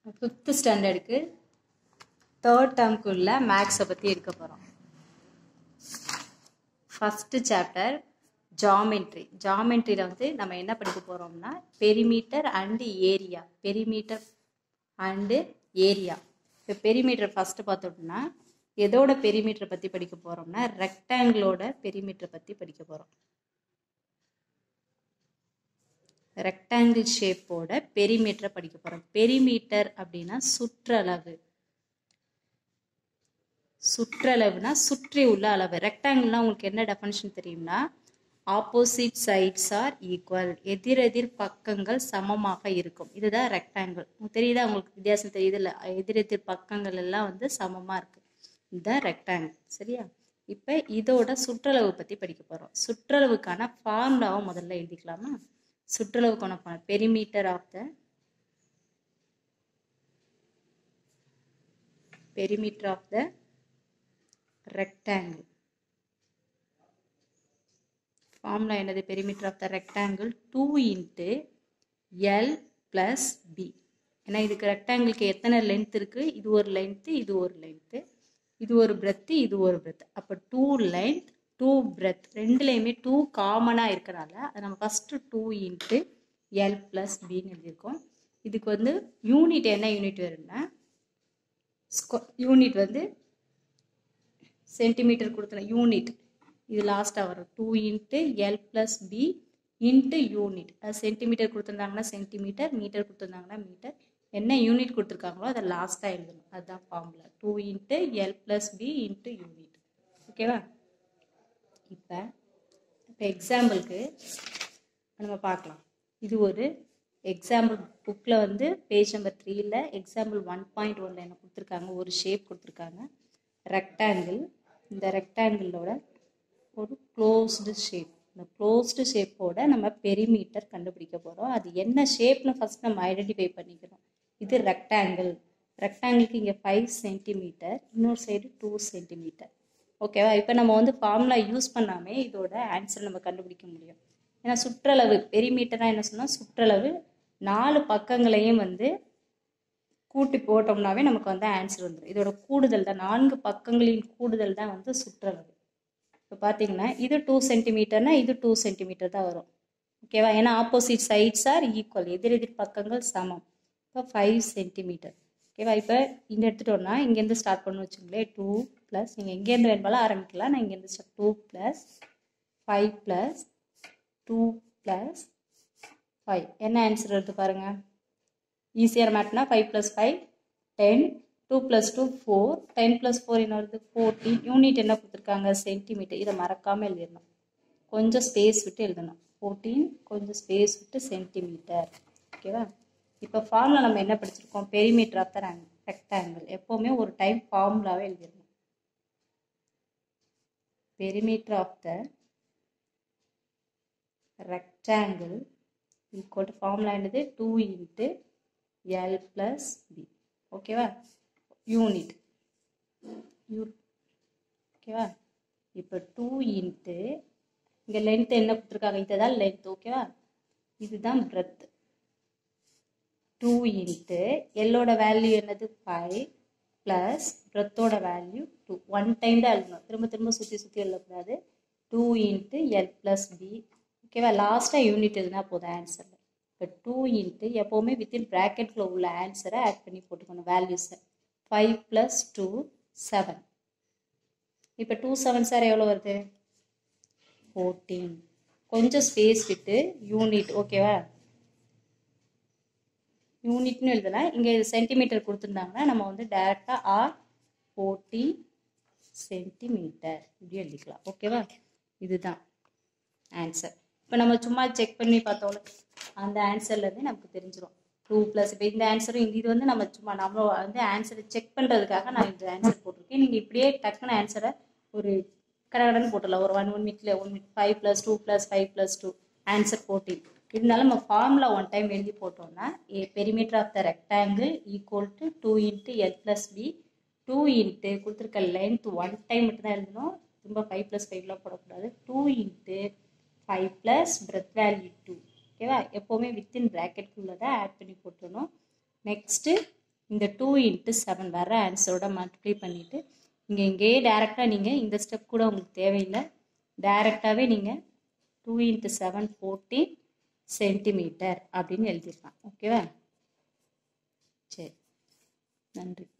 5th ஸ்டாண்டர்டுக்கு 3rd டேர்முக்குள்ள மேக்ஸை பற்றி எடுக்க போகிறோம். First chapter geometry. ஜாமெண்ட்ரியில் வந்து நம்ம என்ன படிக்க போகிறோம்னா perimeter and area. Perimeter and area. இப்போ பெரிமீட்டர் ஃபஸ்ட்டு பார்த்தோம்னா எதோட பெரிமீட்டரை பற்றி படிக்க போகிறோம்னா ரெக்டாங்கிளோட பெரிமீட்டரை பற்றி படிக்க போகிறோம். ரெக்டாங்கிள் ஷேப்போட பெரிமீட்டரை படிக்க போகிறோம். பெரிமீட்டர் அப்படின்னா சுற்றளவு. சுற்றளவுனா சுற்றி உள்ள அளவு. ரெக்டாங்கிள்னா உங்களுக்கு என்ன டெஃபினிஷன் தெரியும்னா ஆப்போசிட் சைட்ஸ் ஆர் ஈக்குவல். எதிரெதிர் பக்கங்கள் சமமாக இருக்கும். இதுதான் ரெக்டாங்கிள். உங்களுக்கு தெரியுதா? உங்களுக்கு வித்தியாசம் தெரியுது இல்லை? எதிரெதிர் பக்கங்கள் எல்லாம் வந்து சமமாக இருக்கு. இதுதான் ரெக்டாங்கிள். சரியா? இப்போ இதோட சுற்றளவு பற்றி படிக்க போகிறோம். சுற்றளவுக்கான ஃபார்முலாவை முதல்ல எழுதிக்கலாமா? சுற்றளவுக்கான perimeter of the rectangle. Formula என்னது? Perimeter of the rectangle 2 into L plus B. ஏன்னா இதுக்கு ரெக்டாங்கிளுக்கு எத்தனை லென்த் இருக்குது? இது ஒரு லென்த்து, இது ஒரு லென்த்து, இது ஒரு பிரெத்து, இது ஒரு பிரெத். அப்போ 2 லென்த் 2 பிரெத் ரெண்டுலேயுமே 2 காமனாக இருக்கிறனால அது நம்ம ஃபஸ்ட்டு 2 into L plus Bன்னு எழுதியிருக்கோம். இதுக்கு வந்து யூனிட் என்ன யூனிட் வரும்னா யூனிட் வந்து சென்டிமீட்டர் கொடுத்துருங்க. யூனிட் இது லாஸ்ட்டாக வரும். 2 into L plus B into unit. அது சென்டிமீட்டர் கொடுத்துருந்தாங்கன்னா சென்டிமீட்டர், மீட்டர் கொடுத்துருந்தாங்கன்னா மீட்டர். என்ன யூனிட் கொடுத்துருக்காங்களோ அதை லாஸ்ட்டாக எழுதணும். அதுதான் formula. 2 into L plus B into unit. ஓகேவா? இப்போ எக்ஸாம்பிளுக்கு நம்ம பார்க்கலாம். இது ஒரு எக்ஸாம்பிள் புக்கில் வந்து பேஜ் நம்பர் 3ல் எக்ஸாம்பிள் 1.1 என்ன கொடுத்துருக்காங்க? ஒரு ஷேப் கொடுத்துருக்காங்க, ரெக்டாங்கிள். இந்த ரெக்டாங்கிளோட ஒரு க்ளோஸ்டு ஷேப். இந்த க்ளோஸ்டு ஷேப்போட நம்ம பெரிமீட்டர் கண்டுபிடிக்க போகிறோம். அது என்ன ஷேப்னு ஃபஸ்ட் நம்ம ஐடென்டிஃபை பண்ணிக்கணும். இது ரெக்டாங்கிள். ரெக்டாங்கிளுக்கு இங்கே 5 சென்டிமீட்டர், இன்னொரு சைடு 2 சென்டிமீட்டர். ஓகேவா? இப்போ நம்ம வந்து ஃபார்முலா யூஸ் பண்ணாமே இதோட ஆன்சர் நம்ம கண்டுபிடிக்க முடியும். ஏன்னா சுற்றளவு பெரிமீட்டராக என்ன சொன்னால் சுற்றளவு 4 பக்கங்களையும் வந்து கூட்டி போட்டோம்னாவே நமக்கு வந்து ஆன்சர் வந்துடும். இதோட கூடுதல் தான், 4 பக்கங்களின் கூடுதல் தான் வந்து சுற்றளவு. இப்போ பார்த்தீங்கன்னா இது 2 சென்டிமீட்டர்னா இது 2 சென்டிமீட்டர் தான் வரும். ஓகேவா? ஏன்னா ஆப்போசிட் சைட்ஸ் ஆர் ஈக்குவல். எதிரெதிர் பக்கங்கள் சமம். இப்போ 5 சென்டிமீட்டர். ஓகேவா? இப்போ இங்கே எடுத்துட்டோம்னா இங்கேருந்து ஸ்டார்ட் பண்ணு வச்சுங்களேன். 2 ப்ளஸ் நீங்கள் எங்கேருந்து வேணுமாலும் ஆரம்பிக்கலாம். நான் இங்கேருந்து 2 ப்ளஸ் 5 ப்ளஸ் 2 ப்ளஸ் 5. என்ன ஆன்சர் வருது பாருங்கள். ஈஸியாக மேட்னா 5 + 5 10, 2 + 2 4, 10 + 4 என்ன வருது 14. யூனிட் என்ன கொடுத்துருக்காங்க? சென்டிமீட்டர். இதை மறக்காமல் எழுதிடணும். கொஞ்சம் ஸ்பேஸ் விட்டு எழுதணும். 14 கொஞ்சம் ஸ்பேஸ் விட்டு சென்டிமீட்டர். ஓகேவா? இப்போ ஃபார்முலா நம்ம என்ன படிச்சிருக்கோம்? Perimeter of the rectangle. எப்போவுமே ஒரு டைம் ஃபார்முலாவே எழுதிடணும். Perimeter of the rectangle equal to formula என்னது? 2 into L plus B. ஓகேவா? யூனிட். ஓகேவா? இப்போ 2 into இங்கே லென்த் என்ன கொடுத்துருக்காங்க? இதுதான் லென்த். ஓகேவா? இதுதான் பிரெத். 2 into எல்லோட வேல்யூ என்னது? 5 ப்ளஸ் பிரெத்தோட வேல்யூ 2. 1 டைம் தான் எழுதணும். திரும்ப திரும்ப சுற்றி சுற்றி எழுதக்கூடாது. 2 into L plus B. ஓகேவா? லாஸ்ட்டாக யூனிட் எழுதினா போதும் ஆன்சர். இப்போ 2 into எப்போவுமே வித்தின் ப்ராக்கெட்டில் உள்ள ஆன்சரை ஆட் பண்ணி போட்டுக்கணும் வேல்யூஸை. 5 + 2 7. இப்போ 2 7 சார் எவ்வளோ வருது? 14. கொஞ்சம் ஸ்பேஸ் விட்டு யூனிட். ஓகேவா? யூனிட்னு எழுதலாம். இங்கே சென்டிமீட்டர் கொடுத்துருந்தாங்கன்னா நம்ம வந்து டேரெக்டாக ஆர் 40 சென்டிமீட்டர் இப்படி எழுதிக்கலாம். ஓகேவா? இதுதான் ஆன்சர். இப்போ நம்ம சும்மா செக் பண்ணி பார்த்தோம்ல அந்த ஆன்சர்லேருந்து நமக்கு தெரிஞ்சிடும். 2 + இப்போ இந்த ஆன்சரும் இது வந்து நம்ம சும்மா நம்ம வந்து ஆன்சரை செக் பண்ணுறதுக்காக நான் இந்த ஆன்சர் போட்டிருக்கேன். நீங்கள் இப்படியே டக்குன்னு ஆன்சரை ஒரு கடகடன்னு போட்டுடலாம். ஒரு 1 மினிட்ல 1 மினிட் 5 + 2 + 5 + 2 ஆன்சர் 14. இருந்தாலும் நம்ம ஃபார்முலா 1 டைம் எழுதி போட்டோம்னா perimeter of the rectangle equal to 2 into L plus B. 2 into கொடுத்துருக்க லென்த் 1 டைம் மட்டும் தான் எழுதணும். திரும்ப 5 + 5லாம் போடக்கூடாது. 2 into 5 ப்ளஸ் பிரெத் வேல்யூ 2. ஓகேவா? எப்போவுமே வித்தின் ப்ராக்கெட்டுக்குள்ளே தான் ஆட் பண்ணி போட்டுடணும். நெக்ஸ்ட்டு இந்த 2 இன்ட்டு 7 வர ஆன்சரோட மல்டிப்ளை பண்ணிவிட்டு இங்கேயே டேரெக்டாக நீங்கள் இந்த ஸ்டெப் கூட உங்களுக்கு தேவையில்லை, டேரெக்டாகவே நீங்கள் 2 இன்ட்டு 7 14 சென்டிமீட்டர் அப்படின்னு எழுதிடலாம். ஓகேவா? சரி, நன்றி.